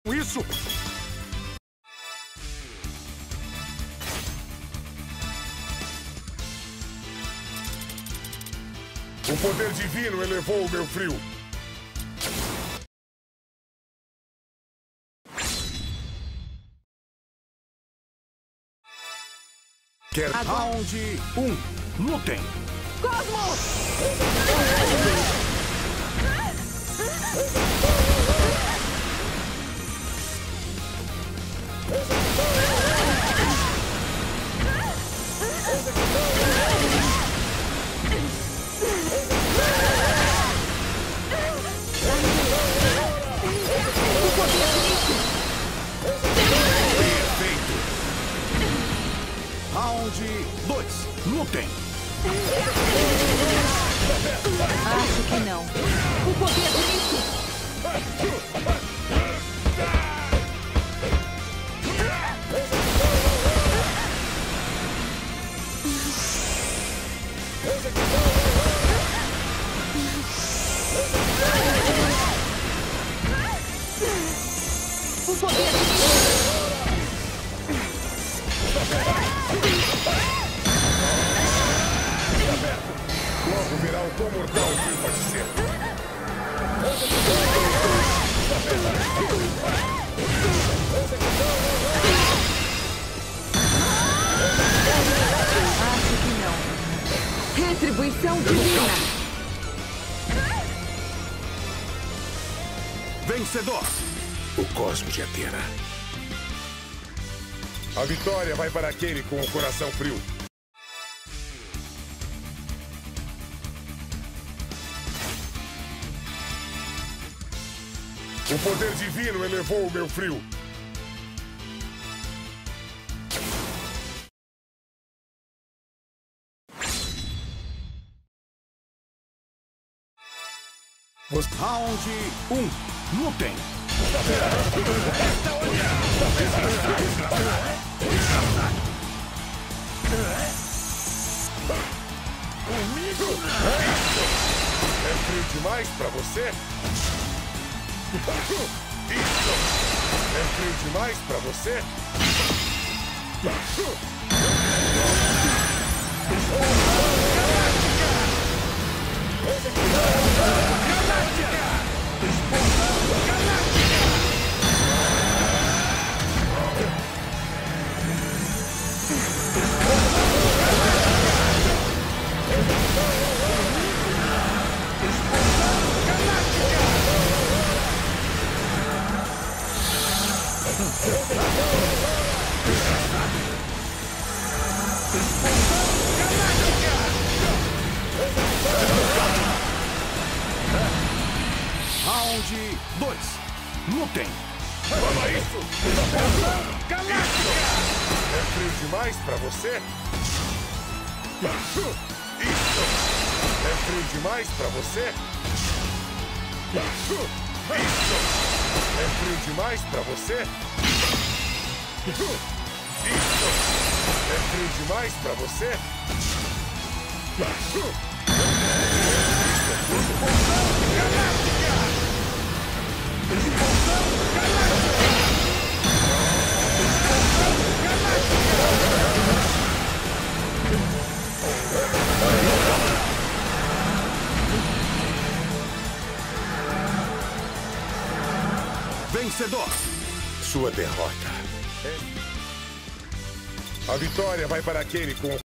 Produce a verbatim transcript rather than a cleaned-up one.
isso? O poder divino elevou o meu frio. Quer round um. Lutem. Cosmos! Perfeito. Round dois. Lutem. Acho que não. O poder do Nico! O poder do Nico! Logo verá o quão mortal que pode ser. Acho que não. Retribuição divina! Vencedor. O Cosmo de Atena. A vitória vai para aquele com o coração frio. O poder divino elevou o meu frio. Round um. Lutem. É frio demais pra você? Isso! É frio demais pra você? Round dois. Lutem. Toma isso! Galáctica! É frio demais pra você? Isso! É frio demais pra você? Isso! É frio demais pra você? Isso! É frio demais pra você? Isso! Vencedor. Sua derrota. A vitória vai para aquele com